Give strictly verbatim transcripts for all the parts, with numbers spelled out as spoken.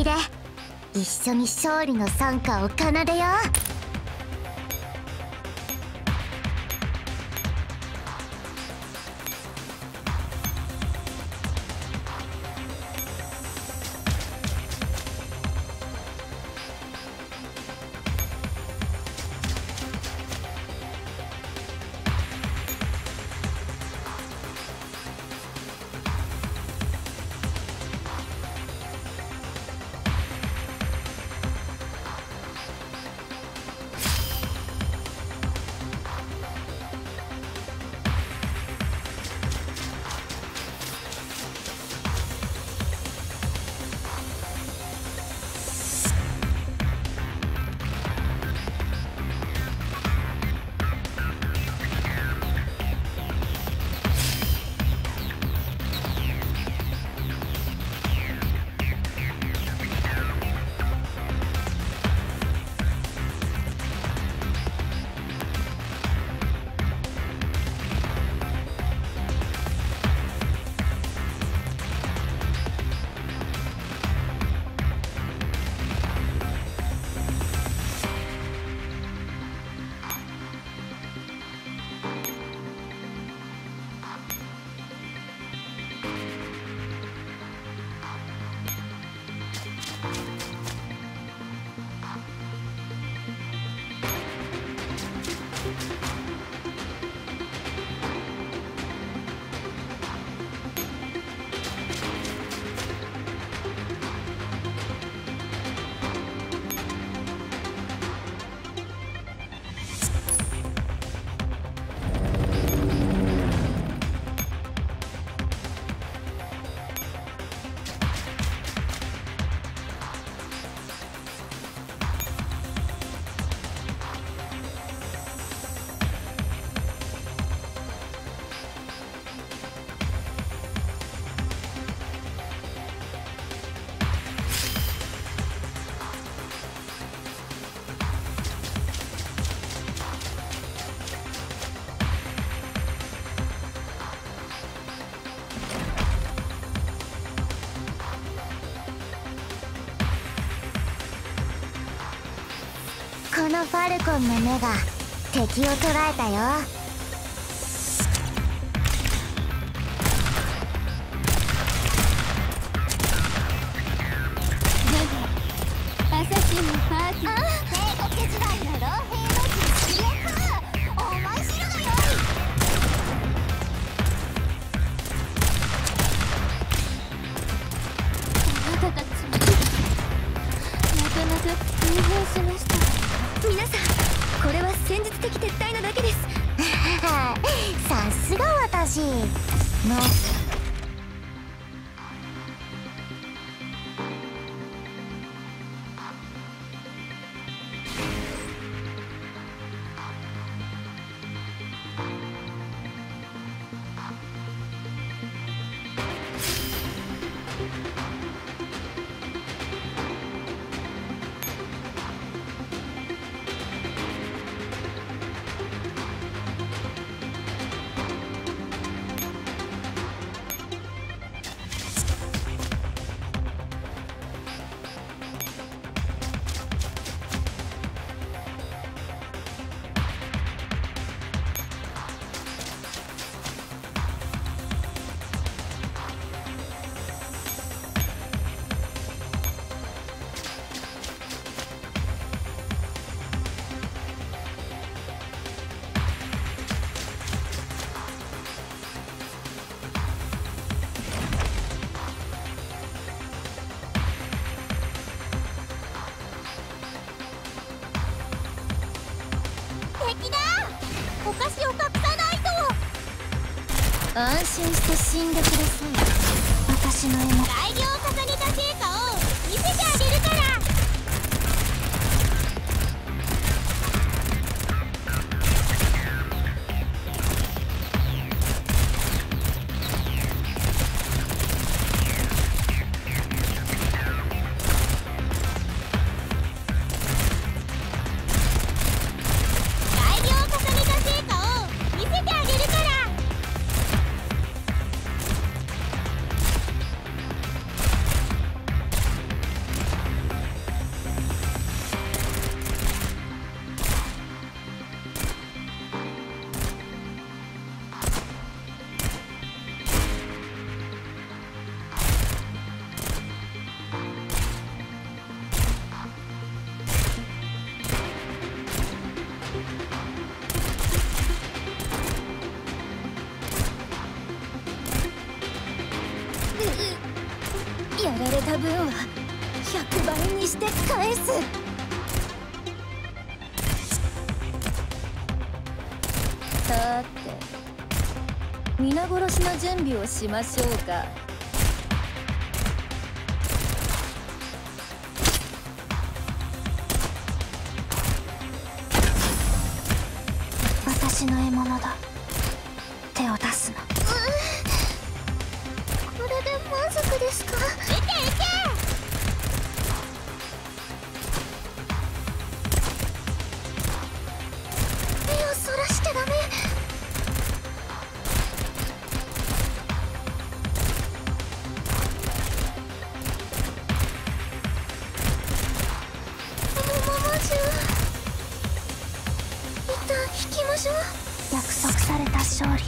いで一緒に勝利の賛歌を奏でよう。このファルコンの目が敵を捉えたよ。 アサシンのパーティー帝国時代の老兵の実力面白いよ。あなたたちなかなか疲弊しました。皆さん、これは戦術的撤退なだけです。 さすが私のお菓子を隠さないと。 安心して死んでください。私の絵も改良を重ねた成果を見せてあげるから。 こた分はひゃくばいにして返す。さて皆殺しの準備をしましょうか。 私の獲物だ。手を出すな。 これで満足ですか？いけいけ！目をそらしてダメ。桃まじゅう一旦引きましょう。 約束された勝利。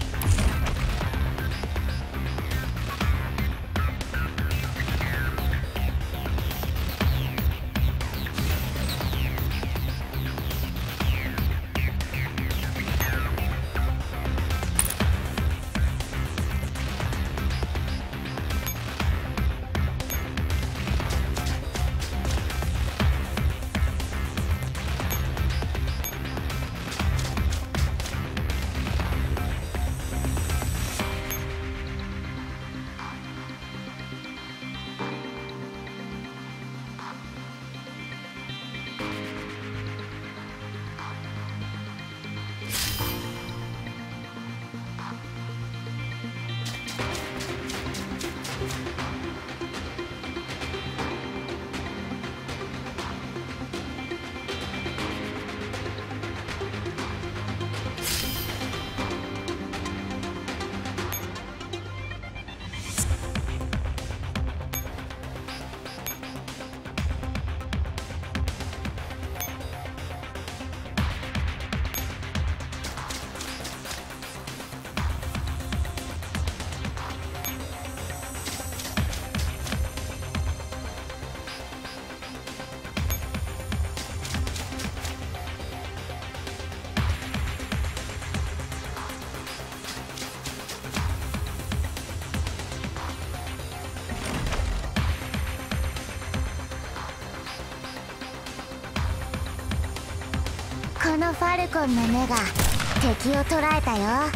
このファルコンの目が敵を捕らえたよ。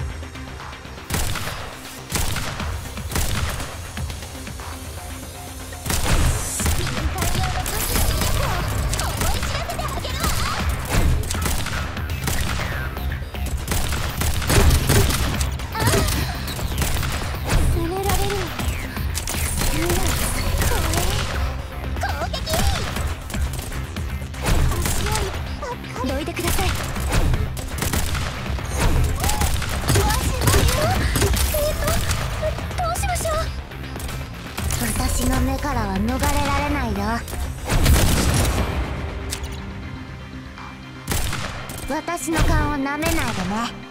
どいてください。どうしましょう。 私の目からは逃れられないよ。私の勘を舐めないでね。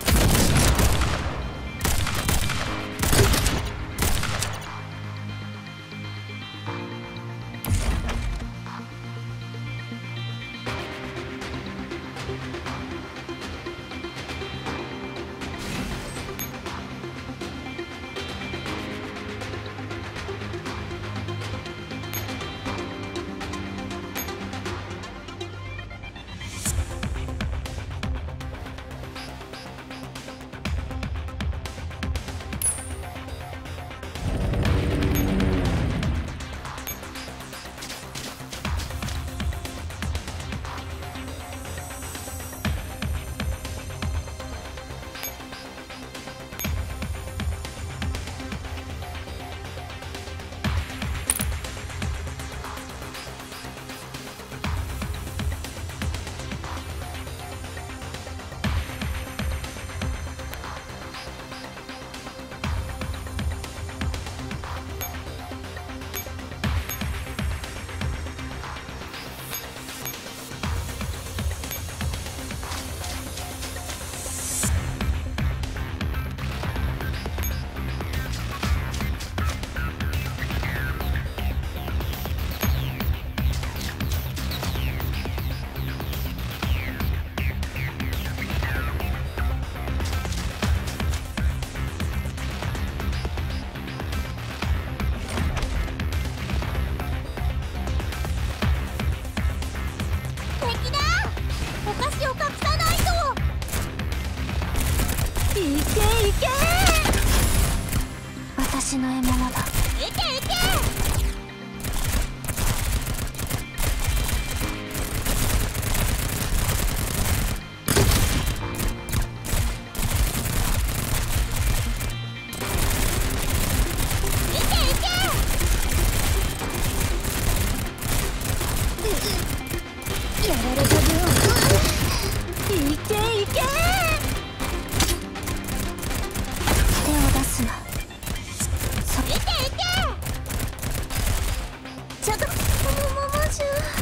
け。 私の獲物だ。 いけいけ。やられた分いけいけ。 手を出すな。そいけいけ。ちょっともももじゅ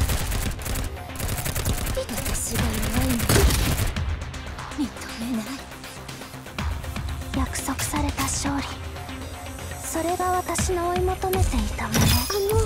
私が弱いの認めない。 約束された勝利、それが私の追い求めていたもの。あの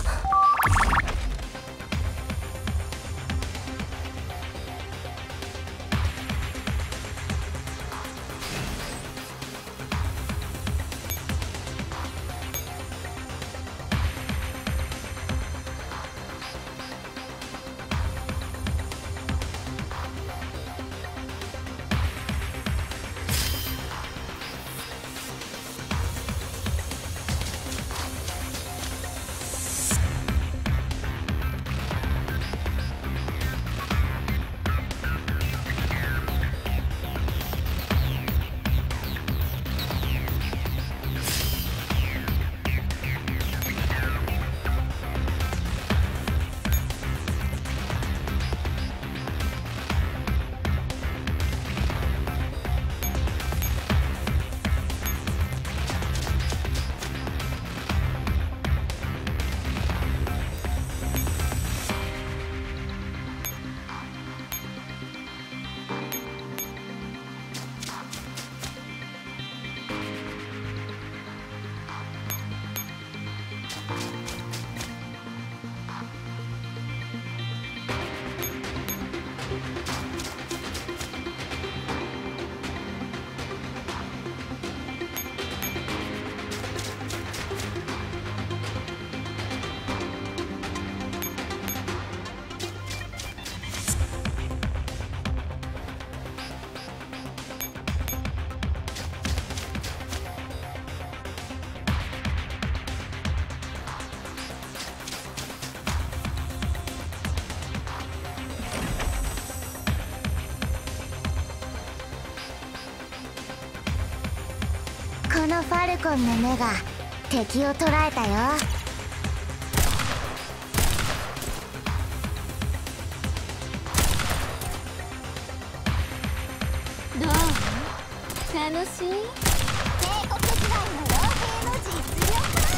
このファルコンの目が敵を捉えたよ。 どう？楽しい？帝国時代の傭兵の実力。